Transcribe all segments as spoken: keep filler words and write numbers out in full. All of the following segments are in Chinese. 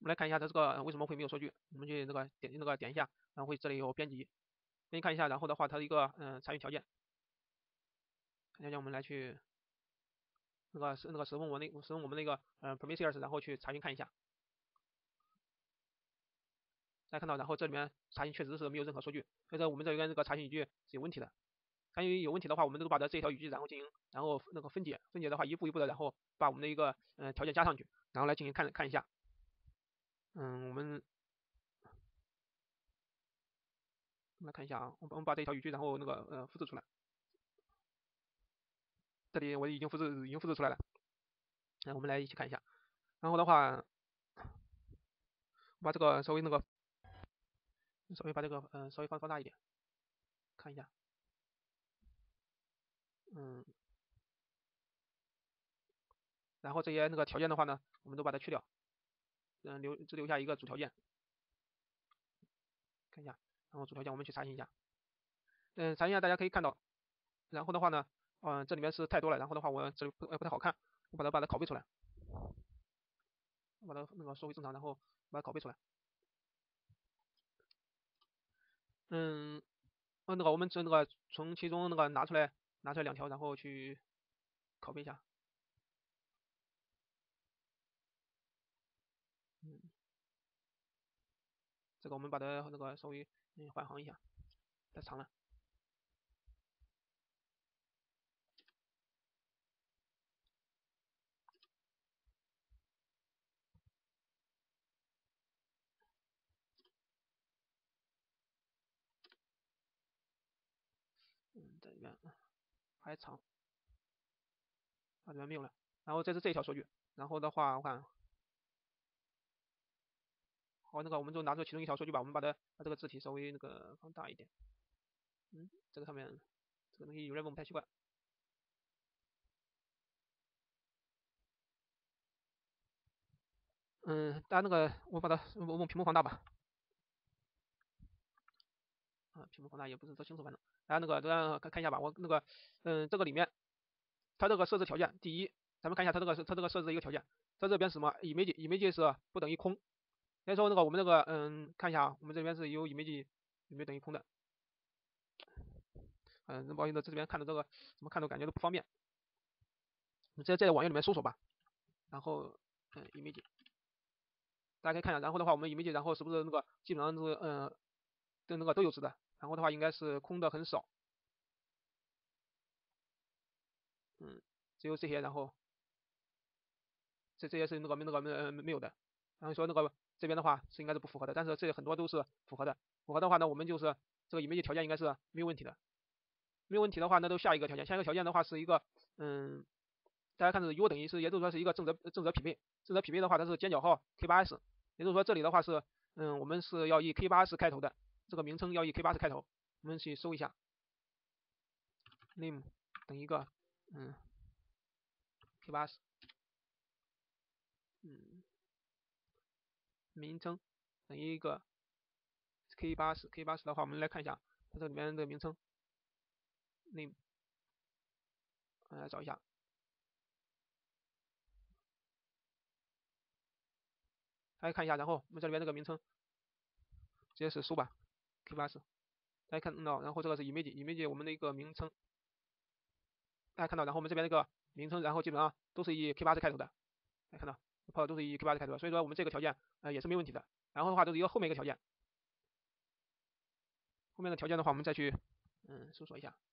我们来看一下它这个为什么会没有数据，我们去那个点那个点一下，然后会这里有编辑，编辑看一下，然后的话它的一个嗯查询条件，条件我们来去那个是那个使用我那使用我们那个呃 Prometheus，然后去查询看一下。大家看到，然后这里面查询确实是没有任何数据，所以说我们这边这个查询语句是有问题的。查询有问题的话，我们都把它这一条语句然后进行然后那个分解，分解的话一步一步的，然后把我们的一个嗯、呃、条件加上去，然后来进行看看一下。嗯，我们我们来看一下啊，我们我们把这条语句然后那个呃复制出来，这里我已经复制已经复制出来了，嗯，我们来一起看一下。然后的话，把这个稍微那个稍微把这个嗯、呃、稍微放放大一点，看一下，嗯，然后这些那个条件的话呢，我们都把它去掉，嗯，留只留下一个主条件，看一下，然后主条件我们去查询一下，嗯，查询一下大家可以看到，然后的话呢，嗯，这里面是太多了，然后的话我这里不不太好看，我把它把它拷贝出来，把它那个说回正常，然后把它拷贝出来，嗯，呃那个我们这那个从其中那个拿出来拿出来两条，然后去拷贝一下，嗯，这个我们把它那个稍微嗯换行一下，太长了，嗯，这里面还长，啊里面没有了，然后这是这一条数据，然后的话我看。好，那个我们就拿出其中一条数据吧，我们把它把这个字体稍微那个放大一点。嗯，这个上面这个东西有点问不太习惯。嗯，大家那个我把它我我屏幕放大吧。啊，屏幕放大也不是多清楚，反正大家那个大家看看一下吧。我那个嗯这个里面它这个设置条件，第一，咱们看一下它这个它这个设置的一个条件，在这边什么 image image 是不等于空。所以说那个我们这个嗯看一下啊，我们这边是有 image 有没有等于空的。嗯，那不好意思，这边看的这个怎么看都感觉都不方便。你直接在网页里面搜索吧，然后嗯 image。大家可以看一下，然后的话我们 image 然后是不是那个基本上是嗯的那个都有值的，然后的话应该是空的很少，嗯，只有这些，然后这这些是那个没那个没呃没有的，然后说那个这边的话是应该是不符合的，但是这很多都是符合的，符合的话呢我们就是这个 image 条件应该是没有问题的，没有问题的话那都下一个条件，下一个条件的话是一个嗯大家看是 u 等于是也就是说是一个正则正则匹配，正则匹配的话它是尖角号 k 八 s， 也就是说这里的话是嗯我们是要以 k 八 s 开头的，这个名称要以 k 八 s 开头，我们去搜一下 name 等于一个嗯 k 八 s， 嗯名称等于一个 k 八 s， k 八 s 的话我们来看一下它这里面的名称 name， 来找一下，大家看一下，然后我们这里面这个名称直接是搜吧 k 八 s， 大家看到，然后这个是 image image 我们的一个名称，大家看到，然后我们这边这个名称，然后基本上都是以 k 八 s 开头的，大家看到跑的都是以 k 八 s 开头的，所以说我们这个条件呃也是没问题的。然后的话，这是一个后面一个条件，后面的条件的话，我们再去嗯搜索一下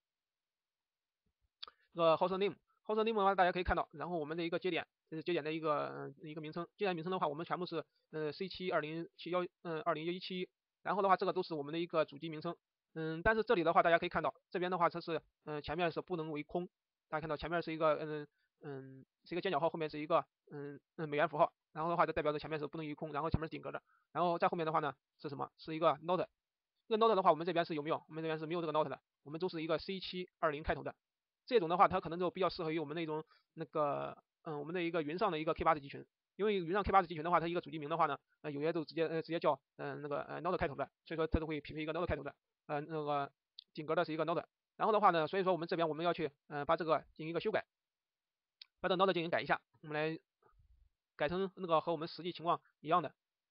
这个 host name，host name 的话大家可以看到，然后我们的一个节点，这是节点的一个、呃、一个名称，节点名称的话，我们全部是呃 c 七二零七幺嗯二零一七，然后的话这个都是我们的一个主机名称，嗯，但是这里的话大家可以看到，这边的话它是嗯、呃、前面是不能为空，大家看到前面是一个嗯嗯是一个尖角号，后面是一个嗯嗯美元符号，然后的话就代表着前面是不能为空，然后前面是顶格的，然后在后面的话呢是什么？是一个 not， 这个 not 的话我们这边是有没有？我们这边是没有这个 not 的，我们都是一个 c 七二零开头的。这种的话，它可能就比较适合于我们那种那个嗯我们的一个云上的一个 k 八 s 集群，因为云上 k 八 s 集群的话，它一个主机名的话呢，呃有些都直接呃直接叫嗯、呃、那个呃 not 开头的，所以说它都会匹配一个 not 开头的，呃那个顶格的是一个 not， 然后的话呢，所以说我们这边我们要去嗯、呃、把这个进行一个修改，把这个 not 进行改一下，我们来改成那个和我们实际情况一样的。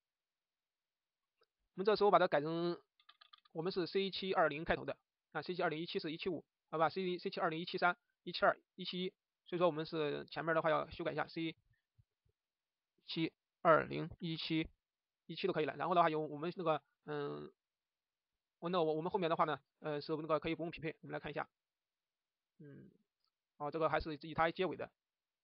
我们这时候把它改成我们是 C 七二零开头的啊 ，C 七二零一七是一七五，好吧，C C 七二零一七三一七二一七一，所以说我们是前面的话要修改一下 C 七二零一七一七都可以了。然后的话有我们那个嗯，我那我我们后面的话呢，呃是那个可以不用匹配，我们来看一下，嗯，哦这个还是以它结尾的，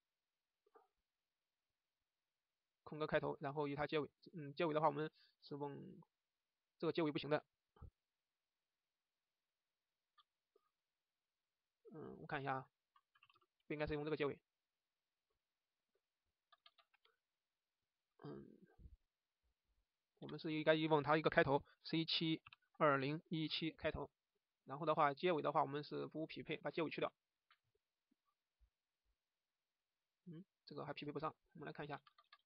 空格开头，然后以它结尾，嗯结尾的话我们是用这个结尾不行的，嗯我看一下啊，不应该是用这个结尾，嗯，我们是应该用它一个开头 C 七二零一七开头，然后的话结尾的话我们是不匹配，把结尾去掉，嗯，这个还匹配不上，我们来看一下，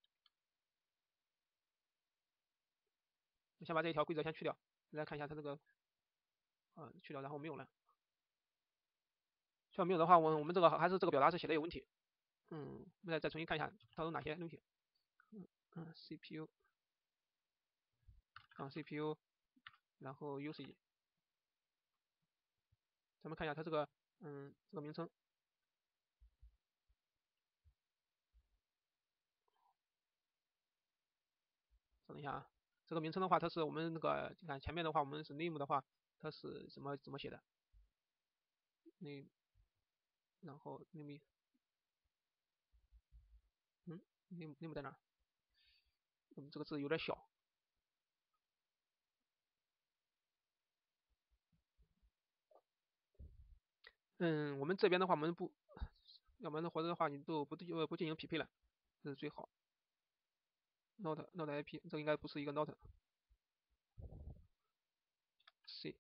我先把这一条规则先去掉，来看一下它这个，啊、呃、去掉，然后没有了，去掉没有的话，我我们这个还是这个表达式写的有问题，嗯，我们再再重新看一下它有哪些问题，嗯嗯 C P U， 啊 C P U， 然后 usage， 咱们看一下它这个嗯这个名称，等一下啊，这个名称的话，它是我们那个你看前面的话，我们是 name 的话，它是怎么怎么写的？name，然后 name，嗯，name name 在哪？嗯，这个字有点小。嗯，我们这边的话，我们不，要不然的或者的话，你都不不不进行匹配了，这是最好。not not I P， 这应该不是一个 not。C，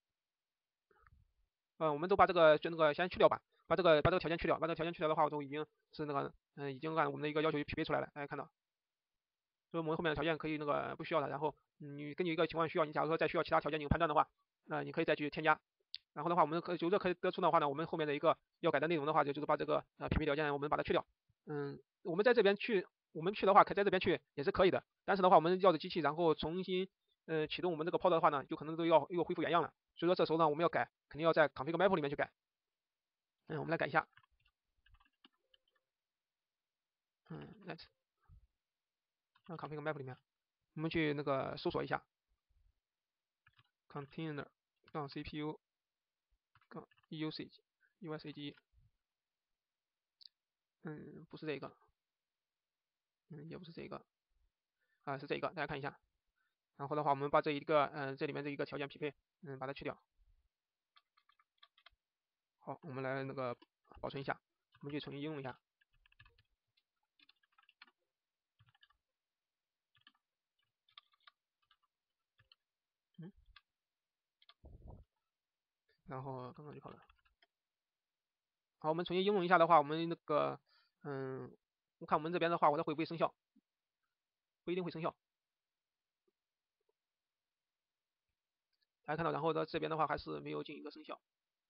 嗯，我们都把这个就那个先去掉吧，把这个把这个条件去掉，把这个条件去掉的话，我都已经是那个嗯，已经按我们的一个要求匹配出来了，大家看到。所以我们后面的条件可以那个不需要的，然后你根据一个情况需要，你假如说再需要其他条件进行判断的话，那你可以再去添加。然后的话，我们可由这可以得出的话呢，我们后面的一个要改的内容的话，就就是把这个呃匹配条件我们把它去掉。嗯，我们在这边去，我们去的话，可在这边去也是可以的。但是的话，我们要的机器然后重新呃启动我们这个 pod 的话呢，就可能都要又恢复原样了。所以说这时候呢，我们要改，肯定要在 config map 里面去改。嗯，我们来改一下。嗯，let， 那 config map 里面，我们去那个搜索一下 container 杠 C P U 杠 usage usage， 嗯，不是这个，嗯，也不是这个，啊，是这个，大家看一下。然后的话，我们把这一个，嗯，这里面这一个条件匹配，嗯，把它去掉。好，我们来那个保存一下，我们去重新应用一下。嗯，然后刚刚就好了。好，我们重新应用一下的话，我们那个，嗯，我看我们这边的话，我的会不会生效？不一定会生效。大家看到，然后到这边的话还是没有进一个生效。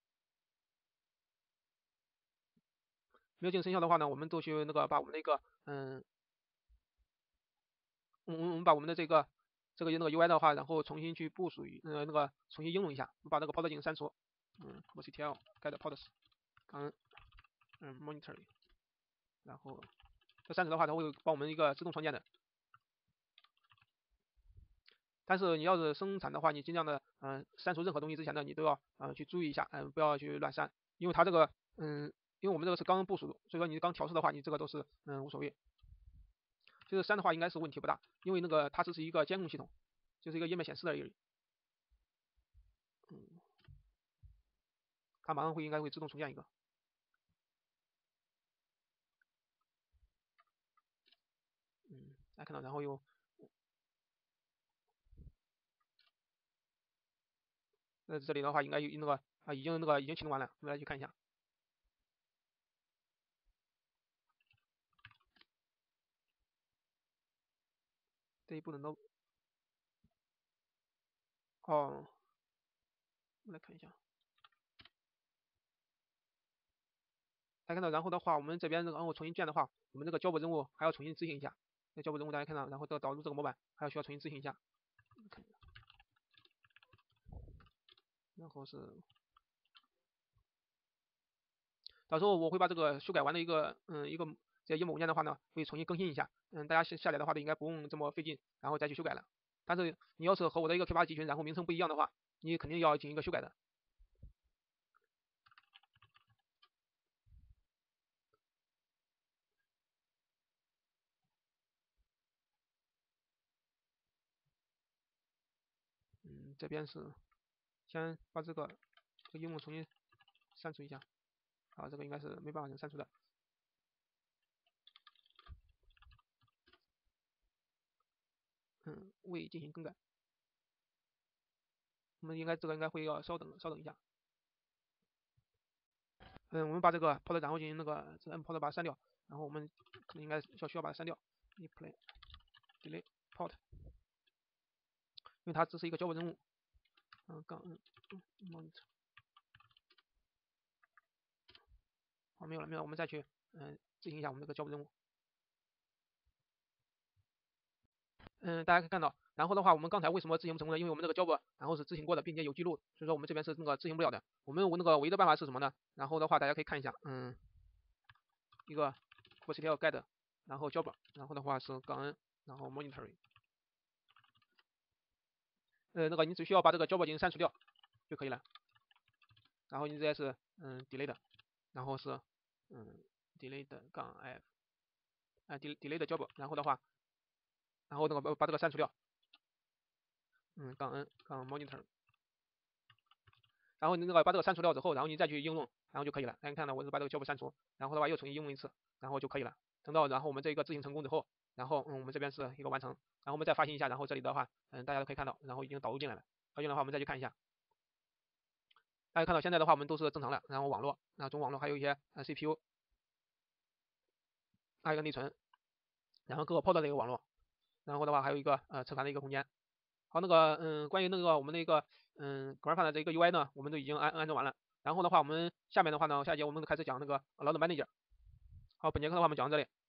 没有进生效的话呢，我们都去那个把我们的一个，嗯，我们我们把我们的这个这个那个 U I 的话，然后重新去部署于呃那个重新应用一下，把那个 pod 进行删除，嗯 ，C T L get pods， 嗯嗯 monitor， 然后这删除的话，它会帮我们一个自动创建的。但是你要是生产的话，你尽量的嗯、呃、删除任何东西之前呢，你都要呃去注意一下，嗯、呃、不要去乱删，因为它这个嗯，因为我们这个是刚部署，所以说你刚调试的话，你这个都是嗯无所谓。就是删的话应该是问题不大，因为那个它只是一个监控系统，就是一个页面显示而已。嗯，它马上会应该会自动重建一个。嗯，大家看到，然后又呃这里的话应该有那个啊已经那个已经启动完了，我们来去看一下。这一步能都哦，我来看一下。 大家看到，然后的话，我们这边然后重新建的话，我们这个交互任务还要重新执行一下。那交互任务大家看到，然后这个导入这个模板还要需要重新执行一下。然后是，到时候我会把这个修改完的一个嗯一个这一个文件的话呢，会重新更新一下。嗯，大家下下载的话呢，应该不用这么费劲，然后再去修改了。但是你要是和我的一个 Q 八集群，然后名称不一样的话，你肯定要进行一个修改的。嗯，这边是先把这个这个应用重新删除一下。啊，这个应该是没办法能删除的。嗯，未进行更改。我们应该这个应该会要稍等稍等一下。嗯，我们把这个 port 然后进行那个这 n port 把它删掉，然后我们可能应该需要需要把它删掉。replay delete port， 因为它只是一个交互任务。嗯，杠 n monitor。好，没有了没有了，我们再去嗯执行一下我们这个交互任务。嗯，大家可以看到，然后的话，我们刚才为什么执行不成功呢？因为我们这个 job 然后是执行过的，并且有记录，所以说我们这边是那个执行不了的。我们那个唯一的办法是什么呢？然后的话，大家可以看一下，嗯，一个 Q C L get， 然后 job， 然后的话是杠 n， 然后 monitoring。呃，那个你只需要把这个 job 进行删除掉就可以了。然后你直接是嗯 delete， 然后是嗯 delete 杠 f， 啊 delete job， 然后的话，然后那个把把这个删除掉。嗯，杠 n 杠 monitor， 然后你那个把这个删除掉之后，然后你再去应用，然后就可以了。大家看到我是把这个 job 删除，然后的话又重新应用一次，然后就可以了。等到然后我们这个执行成功之后，然后嗯我们这边是一个完成，然后我们再发行一下，然后这里的话嗯大家都可以看到，然后已经导入进来了。导入进来的话我们再去看一下，大家看到现在的话我们都是正常的，然后网络，然后中网络还有一些呃 C P U， 还有一个内存，然后各个 port 的一个网络，然后的话还有一个呃磁盘的一个空间。好，那个嗯，关于那个我们那个嗯 Grafana 的这个 U I 呢，我们都已经安安装完了。然后的话，我们下面的话呢，下一节我们开始讲那个 Load Manager。好，本节课的话我们讲到这里。